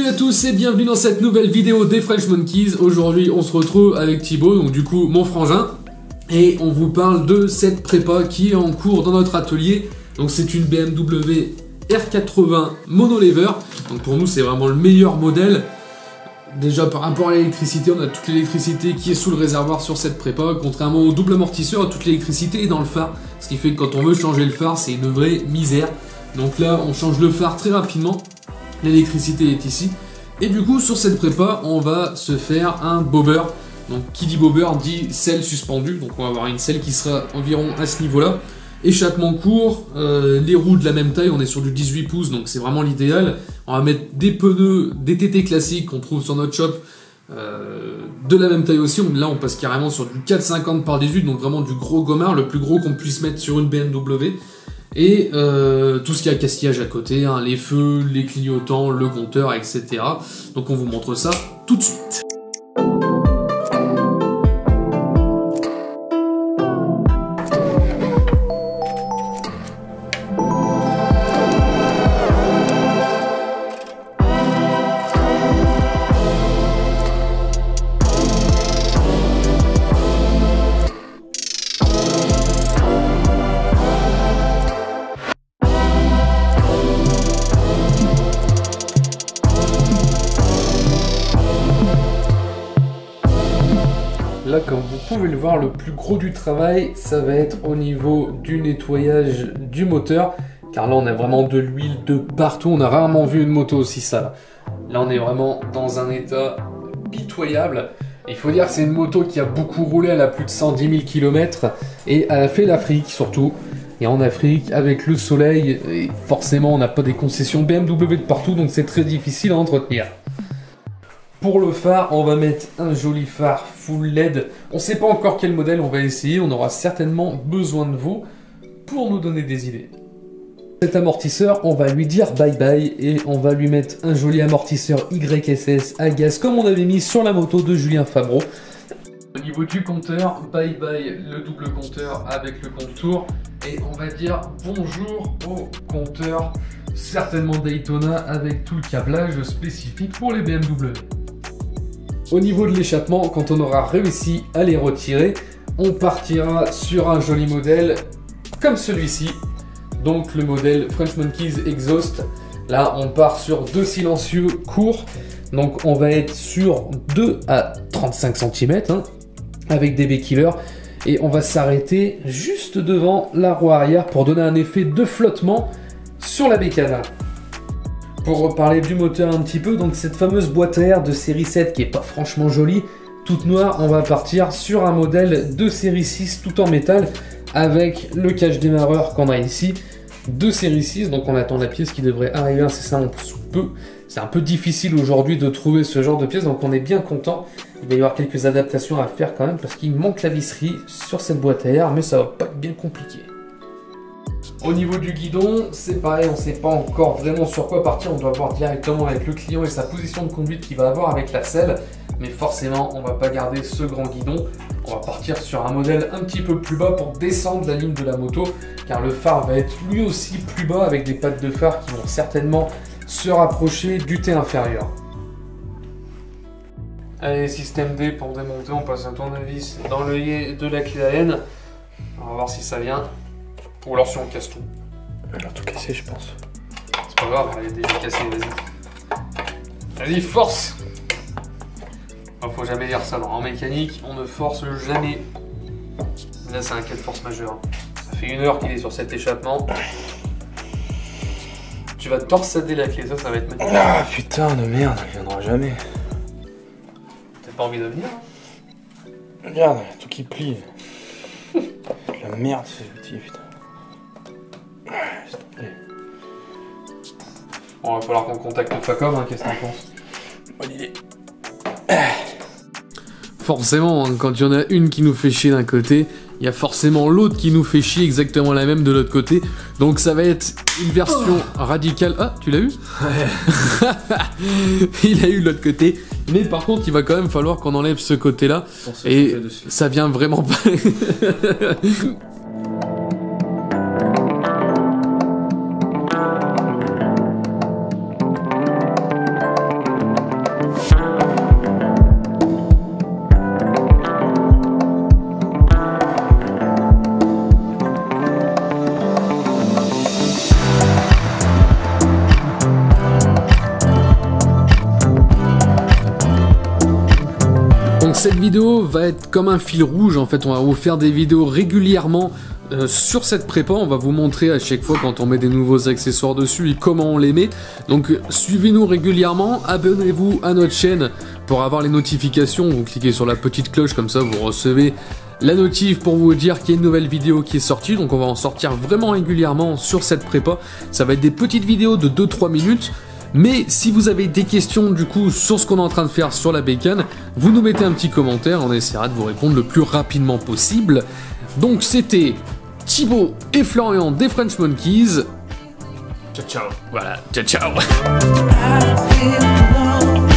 Salut à tous et bienvenue dans cette nouvelle vidéo des French Monkeys. Aujourd'hui on se retrouve avec Thibaut, donc du coup mon frangin, et on vous parle de cette prépa qui est en cours dans notre atelier. Donc c'est une BMW R80 monolever, donc pour nous c'est vraiment le meilleur modèle. Déjà par rapport à l'électricité, on a toute l'électricité qui est sous le réservoir sur cette prépa, contrairement au double amortisseur, toute l'électricité est dans le phare, ce qui fait que quand on veut changer le phare c'est une vraie misère. Donc là on change le phare très rapidement. L'électricité est ici. Et du coup, sur cette prépa, on va se faire un bobber. Donc, qui dit bobber dit selle suspendue. Donc, on va avoir une selle qui sera environ à ce niveau-là. Échappement court, les roues de la même taille. On est sur du 18 pouces, donc c'est vraiment l'idéal. On va mettre des pneus, des TT classiques qu'on trouve sur notre shop. De la même taille aussi. Là, on passe carrément sur du 4,50 par 18. Donc, vraiment du gros gommard, le plus gros qu'on puisse mettre sur une BMW. Et tout ce qui a casquillage à côté, hein, les feux, les clignotants, le compteur, etc. Donc on vous montre ça tout de suite. Là, comme vous pouvez le voir, le plus gros du travail, ça va être au niveau du nettoyage du moteur. Car là, on a vraiment de l'huile de partout. On a rarement vu une moto aussi sale. Là, on est vraiment dans un état pitoyable. Il faut dire que c'est une moto qui a beaucoup roulé. Elle a plus de 110 000 km. Et elle a fait l'Afrique, surtout. Et en Afrique, avec le soleil, et forcément, on n'a pas des concessions BMW de partout. Donc, c'est très difficile à entretenir. Pour le phare, on va mettre un joli phare full LED. On ne sait pas encore quel modèle on va essayer. On aura certainement besoin de vous pour nous donner des idées. Cet amortisseur, on va lui dire bye bye et on va lui mettre un joli amortisseur YSS à gaz comme on avait mis sur la moto de Julien Fabreau. Au niveau du compteur, bye bye le double compteur avec le contour. Et on va dire bonjour au compteur, certainement Daytona avec tout le câblage spécifique pour les BMW. Au niveau de l'échappement, quand on aura réussi à les retirer, on partira sur un joli modèle comme celui-ci. Donc le modèle French Monkeys Exhaust. Là, on part sur deux silencieux courts. Donc on va être sur 2 à 35 cm hein, avec des B-killers. Et on va s'arrêter juste devant la roue arrière pour donner un effet de flottement sur la bécane. Pour reparler du moteur un petit peu, donc cette fameuse boîte à air de série 7 qui est pas franchement jolie, toute noire, on va partir sur un modèle de série 6 tout en métal avec le cache démarreur qu'on a ici de série 6, donc on attend la pièce qui devrait arriver incessamment sous peu. C'est un peu difficile aujourd'hui de trouver ce genre de pièce, donc on est bien content. Il va y avoir quelques adaptations à faire quand même parce qu'il manque la visserie sur cette boîte à air, mais ça va pas être bien compliqué. Au niveau du guidon, c'est pareil, on ne sait pas encore vraiment sur quoi partir. On doit voir directement avec le client et sa position de conduite qu'il va avoir avec la selle. Mais forcément, on ne va pas garder ce grand guidon. On va partir sur un modèle un petit peu plus bas pour descendre la ligne de la moto. Car le phare va être lui aussi plus bas avec des pattes de phare qui vont certainement se rapprocher du T inférieur. Allez, système D pour démonter, on passe un tournevis dans l'œillet de la clé Allen. On va voir si ça vient. Ou alors si on casse tout. Elle a tout cassé, je pense. C'est pas grave, elle est déjà cassée, vas-y. Vas-y, force! Faut jamais dire ça, en mécanique, on ne force jamais. Là, c'est un cas de force majeure. Ça fait 1 heure qu'il est sur cet échappement. Tu vas torsader la clé, ça va être magnifique. Ah putain de merde, il viendra jamais. T'as pas envie de venir? Regarde, tout qui plie. La merde, ces outils, putain. Bon, il va falloir qu'on contacte Facom, hein, qu'est-ce que t'en penses? Bonne idée. Forcément, hein, quand il y en a une qui nous fait chier d'un côté, il y a forcément l'autre qui nous fait chier exactement la même de l'autre côté. Donc ça va être une version radicale. Ah, tu l'as eu? Ouais. Il a eu l'autre côté. Mais par contre, il va quand même falloir qu'on enlève ce côté-là. Et ça vient vraiment pas... cette vidéo va être comme un fil rouge, en fait, on va vous faire des vidéos régulièrement sur cette prépa, on va vous montrer à chaque fois quand on met des nouveaux accessoires dessus et comment on les met. Donc suivez-nous régulièrement, abonnez-vous à notre chaîne pour avoir les notifications, vous cliquez sur la petite cloche, comme ça vous recevez la notif pour vous dire qu'il y a une nouvelle vidéo qui est sortie. Donc on va en sortir vraiment régulièrement sur cette prépa, ça va être des petites vidéos de 2-3 minutes. Mais si vous avez des questions du coup sur ce qu'on est en train de faire sur la bécane, vous nous mettez un petit commentaire, on essaiera de vous répondre le plus rapidement possible. Donc c'était Thibaut et Florian des French Monkeys. Ciao ciao. Voilà, ciao ciao.